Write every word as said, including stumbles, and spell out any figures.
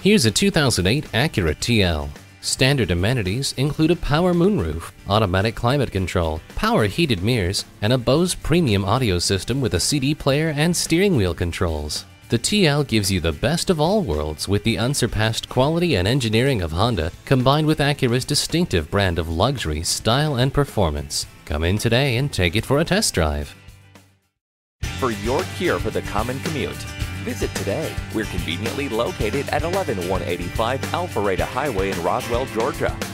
Here's a two thousand eight Acura T L. Standard amenities include a power moonroof, automatic climate control, power heated mirrors, and a Bose premium audio system with a C D player and steering wheel controls. The T L gives you the best of all worlds with the unsurpassed quality and engineering of Honda combined with Acura's distinctive brand of luxury, style, and performance. Come in today and take it for a test drive. For your cure for the common commute, visit today. We're conveniently located at eleven one eighty-five Alpharetta Highway in Roswell, Georgia.